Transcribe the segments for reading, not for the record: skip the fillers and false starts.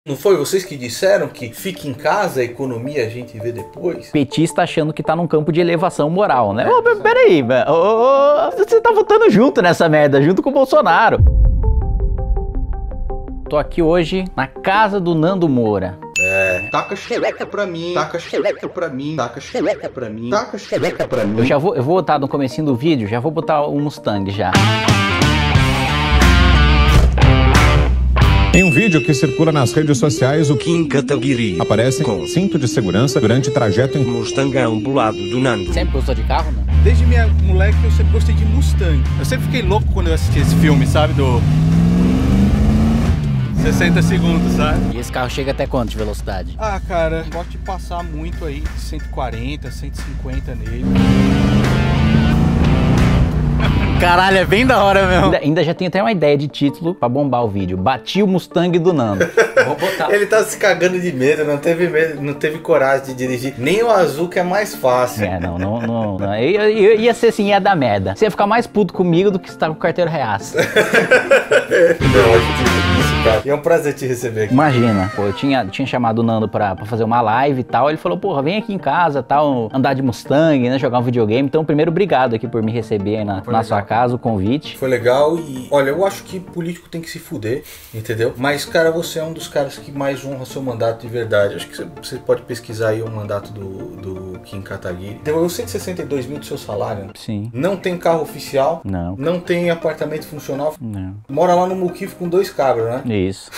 Não foi vocês que disseram que fique em casa, a economia a gente vê depois? Petista achando que tá num campo de elevação moral, né? Ô, peraí, você tá votando junto nessa merda, junto com o Bolsonaro. Tô aqui hoje na casa do Nando Moura. Taca xereca pra mim, taca xereca pra mim, taca xereca pra mim, taca xereca pra mim. Eu vou botar no comecinho do vídeo, já vou botar o Mustang já. Em um vídeo que circula nas redes sociais, o Kim Kataguiri aparece com cinto de segurança durante trajeto em Mustangão do lado do Nando. Sempre gostou de carro, né? Desde minha moleque eu sempre gostei de Mustang. Eu sempre fiquei louco quando eu assisti esse filme, sabe? Do 60 segundos, sabe? E esse carro chega até quanto de velocidade? Ah, cara, pode passar muito aí, 140, 150 nele. Caralho, é bem da hora mesmo. Ainda já tenho até uma ideia de título pra bombar o vídeo. Bati o Mustang do Nando. Vou botar. Ele tá se cagando de medo, não teve coragem de dirigir. Nem o azul que é mais fácil. Não. Eu ia ser assim, ia dar merda. Você ia ficar mais puto comigo do que você tá com o carteiro reaça. E é um prazer te receber aqui. Imagina, pô, eu tinha chamado o Nando pra fazer uma live e tal. Ele falou, porra, vem aqui em casa, tal, andar de Mustang, né, jogar um videogame. Então, primeiro, obrigado aqui por me receber aí na sua casa, o convite. Foi legal e, olha, eu acho que político tem que se fuder, entendeu? Mas, cara, você é um dos caras que mais honra seu mandato de verdade. Acho que você pode pesquisar aí o mandato do Kim Kataguiri. Deu 162 mil do seu salário. Sim. Não tem carro oficial. Não. Não tem apartamento funcional. Não. Mora lá no Muquifo com 2 cabras, né? Isso.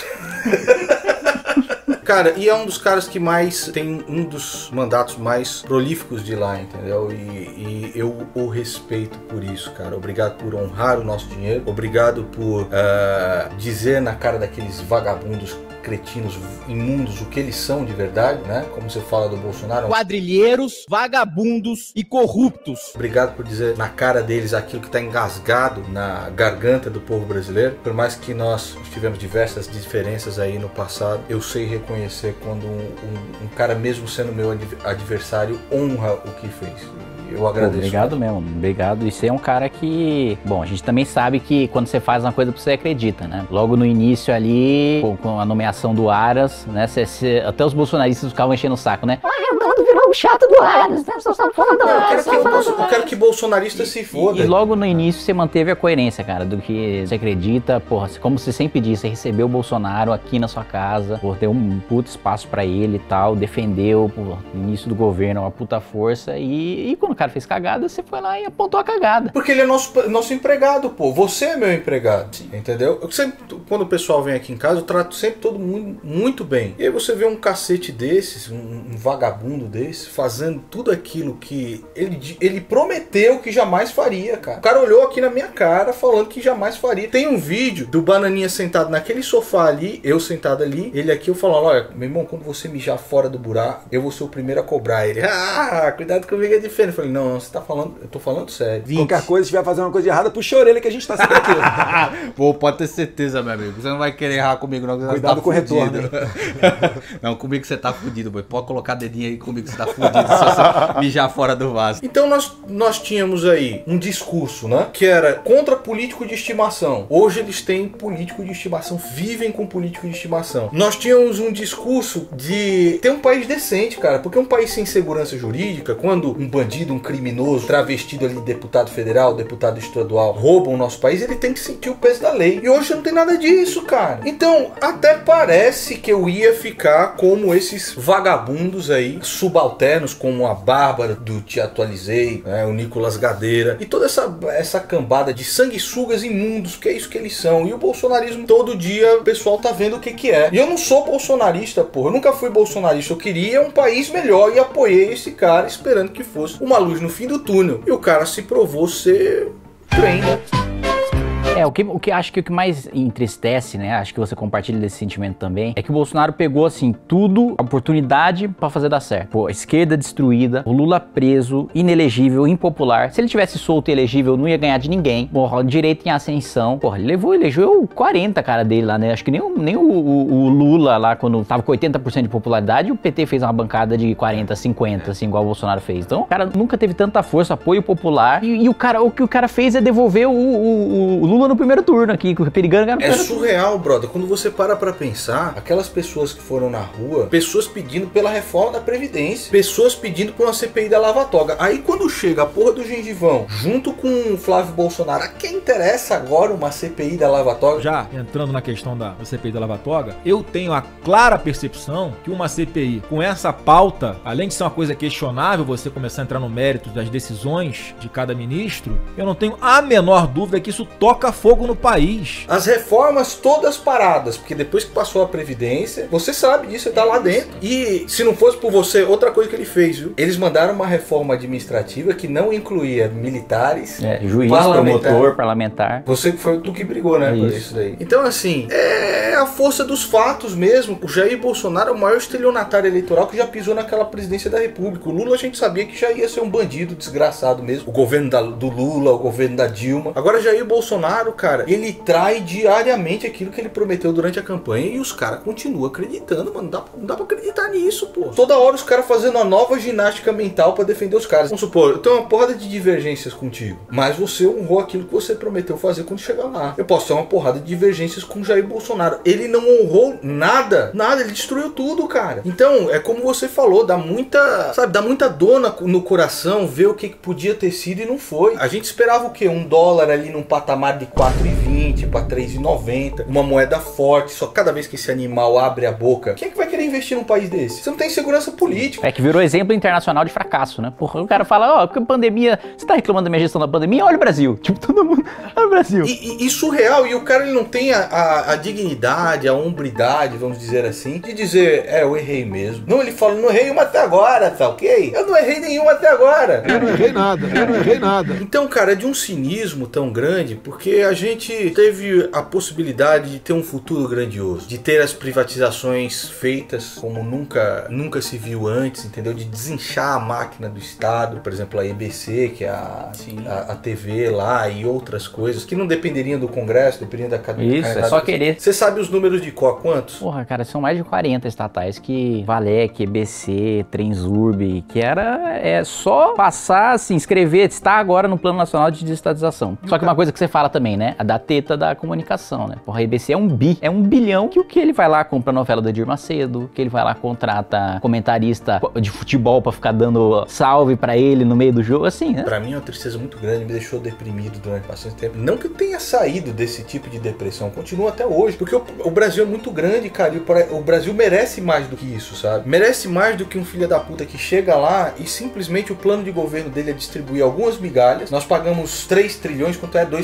Cara, e é um dos caras que mais tem um dos mandatos mais prolíficos de lá, entendeu? E eu o respeito por isso, cara. Obrigado por honrar o nosso dinheiro. Obrigado por dizer na cara daqueles vagabundos, cretinos, imundos, o que eles são de verdade, né? Como você fala do Bolsonaro. Quadrilheiros, vagabundos e corruptos. Obrigado por dizer na cara deles aquilo que está engasgado na garganta do povo brasileiro. Por mais que nós tivemos diversas diferenças aí no passado, eu sei reconhecer quando um cara, mesmo sendo meu adversário, honra o que fez. Eu agradeço. Obrigado mesmo, obrigado. E você é um cara que... Bom, a gente também sabe que quando você faz uma coisa, você acredita, né? Logo no início ali, com a nomeação do Aras, né? Até os bolsonaristas ficavam enchendo o saco, né? O Nando virou o chato do Aras, né? Eu quero que bolsonarista se foda. E logo no início você manteve a coerência, cara, do que você acredita. Porra, como você sempre disse, você recebeu o Bolsonaro aqui na sua casa, por ter um puto espaço pra ele e tal, defendeu, no início do governo, uma puta força. E quando o cara fez cagada, você foi lá e apontou a cagada. Porque ele é nosso empregado, pô. Você é meu empregado, entendeu? Eu sempre, quando o pessoal vem aqui em casa, eu trato sempre todo mundo muito bem. E aí você vê um cacete desses, um vagabundo desse, fazendo tudo aquilo que ele prometeu que jamais faria, cara. O cara olhou aqui na minha cara falando que jamais faria. Tem um vídeo do Bananinha sentado naquele sofá ali, eu sentado ali, ele aqui, eu falando, olha, meu irmão, quando você mijar fora do buraco, eu vou ser o primeiro a cobrar. Ele, cuidado comigo, é diferente. Eu falei, não, você tá falando, eu tô falando sério. 20. Qualquer coisa, se estiver fazendo uma coisa de errada, puxa a orelha que a gente tá sempre aqui. Pô, pode ter certeza, meu amigo. Você não vai querer errar comigo, não. Cuidado com o retorno. Não, comigo você tá fudido, boy. Pode colocar dedinho aí comigo que você tá fudido se você mijar fora do vaso. Então nós tínhamos aí um discurso, né? Que era contra político de estimação. Hoje eles têm político de estimação, vivem com político de estimação. Nós tínhamos um discurso de ter um país decente, cara. Porque um país sem segurança jurídica, quando um bandido, um criminoso, travestido ali de deputado federal, deputado estadual, rouba o nosso país, ele tem que sentir o peso da lei. E hoje não tem nada disso, cara. Então, até parece que eu ia ficar como esses vagabundos aí, subalternos, como a Bárbara do Te Atualizei, né, o Nicolas Gadeira, e toda essa cambada de sanguessugas imundos, que é isso que eles são. E o bolsonarismo, todo dia, o pessoal tá vendo o que é. E eu não sou bolsonarista, porra. Eu nunca fui bolsonarista. Eu queria um país melhor e apoiei esse cara, esperando que fosse uma luz no fim do túnel. E o cara se provou ser trem, né? O que acho que o que mais entristece, né? Acho que você compartilha desse sentimento também. É que o Bolsonaro pegou, assim, tudo, a oportunidade pra fazer dar certo. Pô, a esquerda destruída, o Lula preso, inelegível, impopular. Se ele tivesse solto e elegível, não ia ganhar de ninguém. Porra, direito em ascensão. Porra, ele elegeu 40 cara dele lá, né? Acho que nem o Lula lá, quando tava com 80% de popularidade, o PT fez uma bancada de 40, 50, assim, igual o Bolsonaro fez. Então, o cara nunca teve tanta força, apoio popular. E o que o cara fez é devolver o Lula Dilma no primeiro turno aqui, perigando ganhar no É primeiro turno. surreal, brother. Quando você para pra pensar, aquelas pessoas que foram na rua, pessoas pedindo pela reforma da Previdência, pessoas pedindo por uma CPI da Lava Toga. Aí quando chega a porra do gengivão, junto com o Flávio Bolsonaro, a quem interessa agora uma CPI da Lava Toga? Já entrando na questão da CPI da Lava Toga, eu tenho a clara percepção que uma CPI com essa pauta, além de ser uma coisa questionável, você começar a entrar no mérito das decisões de cada ministro, eu não tenho a menor dúvida que isso toca fogo no país. As reformas todas paradas, porque depois que passou a Previdência, você sabe disso, você tá lá dentro. E se não fosse por você, outra coisa que ele fez, viu? Eles mandaram uma reforma administrativa que não incluía militares, Juiz, promotor, parlamentar. Você foi tu que brigou, né, por isso daí. Então, assim, é a força dos fatos mesmo. O Jair Bolsonaro é o maior estelionatário eleitoral que já pisou naquela presidência da República. O Lula a gente sabia que já ia ser um bandido desgraçado mesmo. O governo do Lula, o governo da Dilma. Agora, Jair Bolsonaro, cara, ele trai diariamente aquilo que ele prometeu durante a campanha e os caras continuam acreditando, mano. Não dá pra acreditar nisso, pô. Toda hora os caras fazendo uma nova ginástica mental pra defender os caras. Vamos supor, eu tenho uma porrada de divergências contigo, mas você honrou aquilo que você prometeu fazer quando chegar lá. Eu posso ter uma porrada de divergências com o Jair Bolsonaro. Ele não honrou nada, ele destruiu tudo, cara. Então, é como você falou, dá muita, sabe, dá muita dor no coração ver o que podia ter sido e não foi. A gente esperava o quê? $1 ali num patamar de 4,20 para 3,90, uma moeda forte, só cada vez que esse animal abre a boca, quem é que vai querer investir num país desse? Você não tem segurança política. É que virou exemplo internacional de fracasso, né? Porra, o cara fala, que pandemia, você tá reclamando da minha gestão da pandemia? Olha o Brasil. Tipo, todo mundo, olha o Brasil. E surreal, e o cara ele não tem a dignidade, a hombridade, vamos dizer assim, de dizer, eu errei mesmo. Não, ele fala, não errei uma até agora, tá ok? Eu não errei nenhuma até agora. Eu não errei nada. Então, cara, é de um cinismo tão grande, porque a gente teve a possibilidade de ter um futuro grandioso, de ter as privatizações feitas como nunca se viu antes, entendeu? De desinchar a máquina do Estado, por exemplo, a EBC, que é a TV lá, e outras coisas, que não dependeriam do Congresso, dependeriam da cadeia. Isso, é só querer. Você sabe os números de quantos? Porra, cara, são mais de 40 estatais que Valec, EBC, Transurb, que era só passar, se inscrever, está agora no Plano Nacional de Desestatização. Só que uma coisa que você fala também, né? A da teta da comunicação, né? Porra, a EBC é um bilhão que o que ele vai lá compra a novela da Edir Macedo, que ele vai lá contrata comentarista de futebol pra ficar dando salve pra ele no meio do jogo, assim, né? Pra mim é uma tristeza muito grande, me deixou deprimido durante bastante tempo. Não que eu tenha saído desse tipo de depressão, continua até hoje, porque o Brasil é muito grande, cara, e o Brasil merece mais do que isso, sabe? Merece mais do que um filho da puta que chega lá e simplesmente o plano de governo dele é distribuir algumas migalhas. Nós pagamos 3 trilhões, quanto é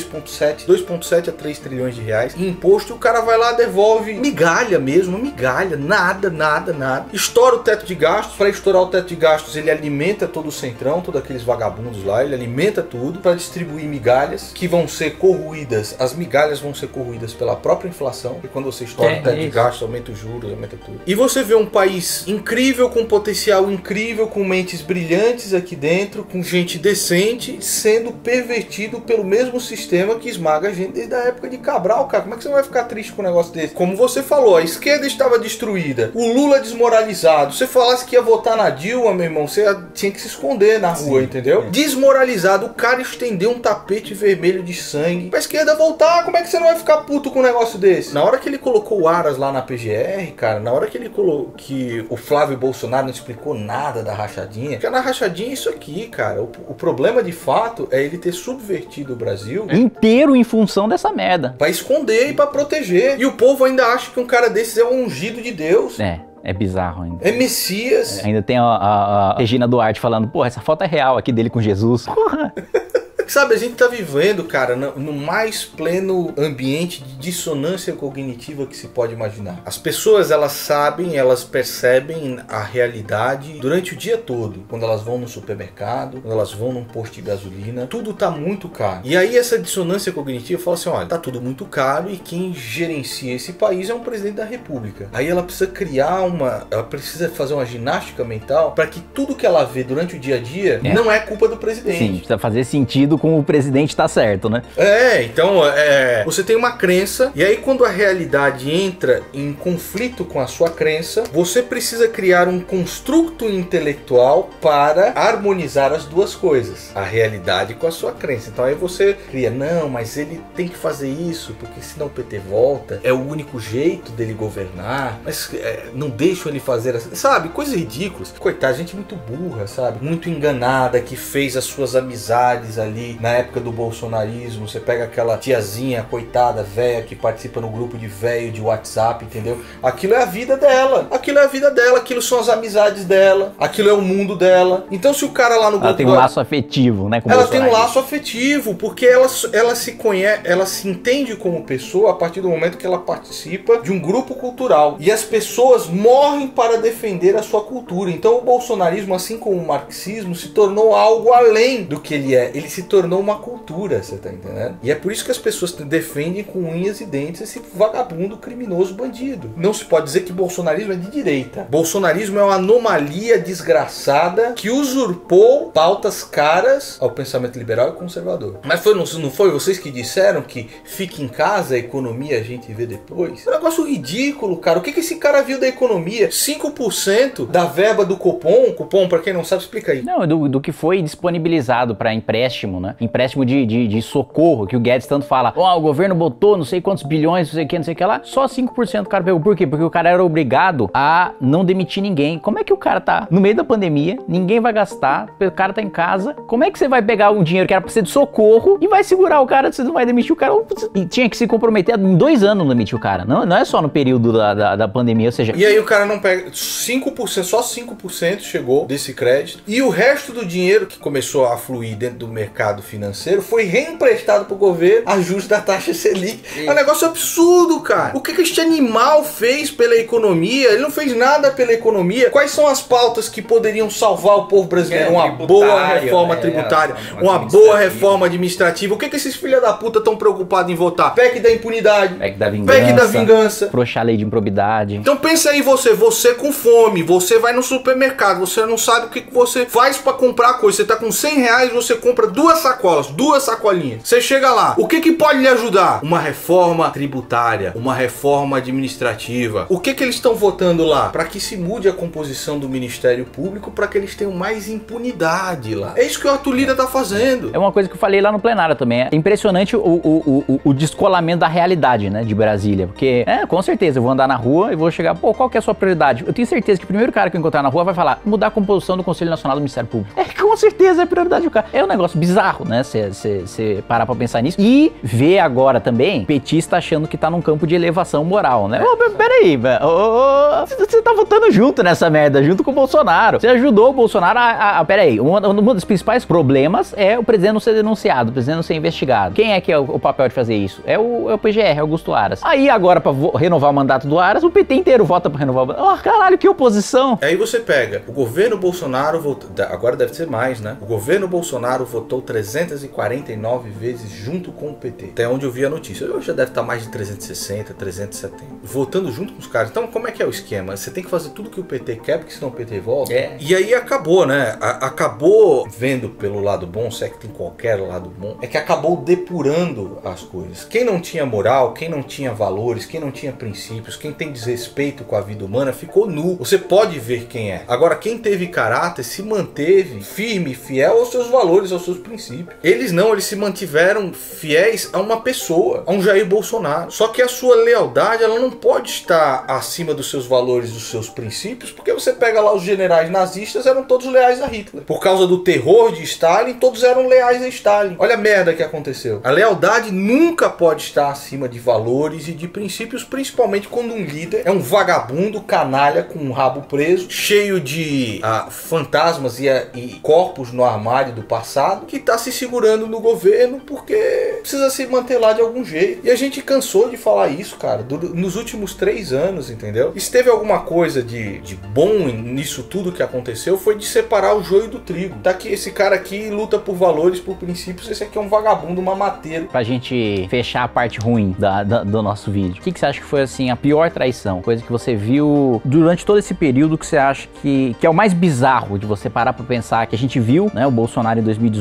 2,7 a 3 trilhões de reais em imposto, e o cara vai lá, devolve migalha mesmo, migalha, nada. Estoura o teto de gastos. Para estourar o teto de gastos, ele alimenta todo o centrão, todos aqueles vagabundos lá, ele alimenta tudo para distribuir migalhas que vão ser corroídas. As migalhas vão ser corroídas pela própria inflação, e quando você estoura o teto de gastos, aumenta os juros, aumenta tudo. E você vê um país incrível, com potencial incrível, com mentes brilhantes aqui dentro, com gente decente, sendo pervertido pelo mesmo sistema que esmaga a gente desde a época de Cabral, cara. Como é que você não vai ficar triste com um negócio desse? Como você falou, a esquerda estava destruída, o Lula desmoralizado. Se você falasse que ia votar na Dilma, meu irmão, você tinha que se esconder na rua, entendeu? Desmoralizado, o cara estendeu um tapete vermelho de sangue pra esquerda voltar. Como é que você não vai ficar puto com um negócio desse? Na hora que ele colocou o Aras lá na PGR, cara, na hora que ele colocou que o Flávio Bolsonaro não explicou nada da rachadinha, porque na rachadinha é isso aqui, cara. O problema de fato é ele ter subvertido o Brasil inteiro em função dessa merda. Pra esconder e pra proteger. E o povo ainda acha que um cara desses é um ungido de Deus. É bizarro ainda. É Messias. Ainda tem a Regina Duarte falando, porra, essa foto é real aqui dele com Jesus. Porra. Sabe, a gente tá vivendo, cara, no mais pleno ambiente de dissonância cognitiva que se pode imaginar. As pessoas, elas sabem, elas percebem a realidade durante o dia todo. Quando elas vão no supermercado, quando elas vão num posto de gasolina, tudo tá muito caro. E aí essa dissonância cognitiva fala assim, olha, tá tudo muito caro e quem gerencia esse país é um presidente da república. Aí ela precisa ela precisa fazer uma ginástica mental para que tudo que ela vê durante o dia a dia não é culpa do presidente. Sim, precisa fazer sentido com o presidente tá certo, né? Então você tem uma crença, e aí quando a realidade entra em conflito com a sua crença, você precisa criar um construto intelectual para harmonizar as duas coisas, a realidade com a sua crença. Então aí você cria, não, mas ele tem que fazer isso, porque senão o PT volta, é o único jeito dele governar, mas não deixam ele fazer assim, sabe, coisas ridículas. Coitada, gente muito burra, sabe, muito enganada, que fez as suas amizades ali na época do bolsonarismo. Você pega aquela tiazinha, coitada, velha, que participa no grupo de velho de WhatsApp, entendeu? Aquilo é a vida dela, aquilo são as amizades dela, aquilo é o mundo dela. Então se o cara lá no grupo... Ela tem um laço afetivo, né? Ela tem um laço afetivo, porque ela se conhece, ela se entende como pessoa a partir do momento que ela participa de um grupo cultural. E as pessoas morrem para defender a sua cultura. Então o bolsonarismo, assim como o marxismo, se tornou algo além do que ele é. Ele se tornou uma cultura, você tá entendendo? E é por isso que as pessoas defendem com unhas e dentes esse vagabundo, criminoso, bandido. Não se pode dizer que bolsonarismo é de direita. Bolsonarismo é uma anomalia desgraçada que usurpou pautas caras ao pensamento liberal e conservador. Mas não foi vocês que disseram que fique em casa, a economia a gente vê depois? É um negócio ridículo, cara. O que esse cara viu da economia? 5% da verba do Copom, pra quem não sabe, explica aí. Não, do que foi disponibilizado para empréstimo, né? Empréstimo de socorro, que o Guedes tanto fala. O governo botou não sei quantos bilhões, não sei o que lá. Só 5% o cara pegou. Por quê? Porque o cara era obrigado a não demitir ninguém. Como é que o cara tá no meio da pandemia, ninguém vai gastar, o cara tá em casa, como é que você vai pegar um dinheiro que era pra ser de socorro e vai segurar o cara, você não vai demitir o cara? E tinha que se comprometer em 2 anos não demitir o cara. Não é só no período da pandemia, ou seja... E aí o cara não pega 5%, só 5% chegou desse crédito, e o resto do dinheiro que começou a fluir dentro do mercado financeiro foi reemprestado pro governo a juros da taxa Selic. É um negócio absurdo, cara. O que este animal fez pela economia? Ele não fez nada pela economia. Quais são as pautas que poderiam salvar o povo brasileiro? Uma boa reforma tributária, uma boa reforma administrativa. O que esses filha da puta estão preocupados em votar? PEC da impunidade, PEC da vingança, frouxar a lei de improbidade. Então pensa aí você com fome, você vai no supermercado, você não sabe o que você faz pra comprar coisa. Você tá com 100 reais, você compra 2 sacolas, 2 sacolinhas. Você chega lá, o que pode lhe ajudar? Uma reforma tributária, uma reforma administrativa. O que eles estão votando lá? Para que se mude a composição do Ministério Público, para que eles tenham mais impunidade lá. É isso que o Arthur Lira tá fazendo. É uma coisa que eu falei lá no plenário também. É impressionante o descolamento da realidade, né, de Brasília. Porque, com certeza, eu vou andar na rua e vou chegar, qual que é a sua prioridade? Eu tenho certeza que o primeiro cara que eu encontrar na rua vai falar, mudar a composição do Conselho Nacional do Ministério Público. Com certeza é a prioridade do cara. É um negócio bizarro, né, você parar pra pensar nisso. E ver agora também, petista achando que tá num campo de elevação moral, né? Peraí, velho. Você tá votando junto nessa merda, junto com o Bolsonaro. Você ajudou o Bolsonaro peraí, um dos principais problemas é o presidente não ser denunciado, o presidente não ser investigado. Quem é que é o papel de fazer isso? É o PGR, Augusto Aras. Aí agora, pra renovar o mandato do Aras, o PT inteiro vota pra renovar o mandato. Caralho, que oposição! Aí você pega, o governo Bolsonaro votou, agora deve ser mais, né? O governo Bolsonaro votou 349 vezes junto com o PT. Até onde eu vi a notícia. Hoje já deve estar mais de 360, 370. Votando junto com os caras. Então, como é que é o esquema? Você tem que fazer tudo que o PT quer, porque senão o PT volta. E aí acabou, né? Acabou vendo pelo lado bom, se é que tem qualquer lado bom, é que acabou depurando as coisas. Quem não tinha moral, quem não tinha valores, quem não tinha princípios, quem tem desrespeito com a vida humana, ficou nu. Você pode ver quem é. Agora, quem teve caráter se manteve firme, fiel aos seus valores, aos seus princípios. Eles não, eles se mantiveram fiéis a uma pessoa, a um Jair Bolsonaro. Só que a sua lealdade, ela não pode estar acima dos seus valores, dos seus princípios, porque você pega lá os generais nazistas, eram todos leais a Hitler. Por causa do terror de Stalin, todos eram leais a Stalin. Olha a merda que aconteceu. A lealdade nunca pode estar acima de valores e de princípios, principalmente quando um líder é um vagabundo, canalha, com um rabo preso, cheio de fantasmas e corpos no armário do passado, que está se segurando no governo porque precisa se manter lá de algum jeito. E a gente cansou de falar isso, cara, nos últimos 3 anos, entendeu? E se teve alguma coisa de bom nisso tudo que aconteceu, foi de separar o joio do trigo. Tá aqui, esse cara aqui luta por valores, por princípios, esse aqui é um vagabundo, um mamateiro. Pra gente fechar a parte ruim do nosso vídeo, o que você acha que foi, assim, a pior traição? Coisa que você viu durante todo esse período que você acha que é o mais bizarro de você parar pra pensar, que a gente viu, né, o Bolsonaro em 2018 em campo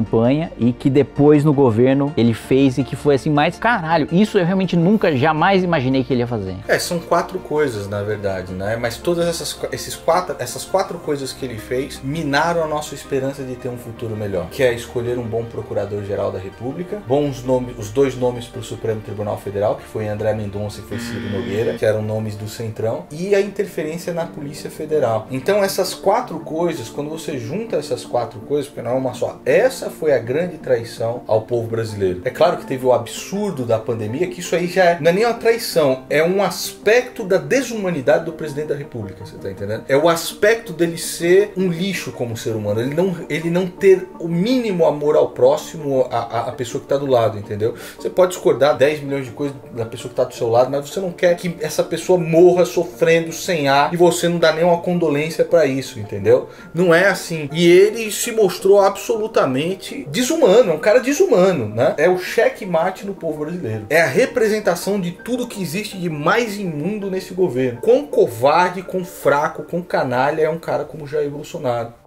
campanha e que depois no governo ele fez e que foi assim, mais caralho, isso eu realmente nunca, jamais imaginei que ele ia fazer. São 4 coisas, na verdade, né? Mas todas essas quatro coisas que ele fez minaram a nossa esperança de ter um futuro melhor. Que é escolher um bom procurador-geral da República, bons nomes, os 2 nomes para o Supremo Tribunal Federal, que foi André Mendonça e foi Ciro Nogueira, que eram nomes do Centrão, e a interferência na Polícia Federal. Então essas 4 coisas, quando você junta essas 4 coisas, porque não é uma só, essa foi a grande traição ao povo brasileiro. É claro que teve o absurdo da pandemia, que isso aí já não é nem uma traição, é um aspecto da desumanidade do presidente da República, você tá entendendo? É o aspecto dele ser um lixo como ser humano, ele não ter o mínimo amor ao próximo, a pessoa que tá do lado, entendeu? Você pode discordar 10 milhões de coisas da pessoa que tá do seu lado, mas você não quer que essa pessoa morra sofrendo sem ar e você não dá nenhuma condolência pra isso, entendeu? Não é assim. E ele se mostrou absolutamente desumano, é um cara desumano, né? É o checkmate no povo brasileiro. É a representação de tudo que existe de mais imundo nesse governo. Quão covarde, quão fraco, quão canalha é um cara como Jair Bolsonaro.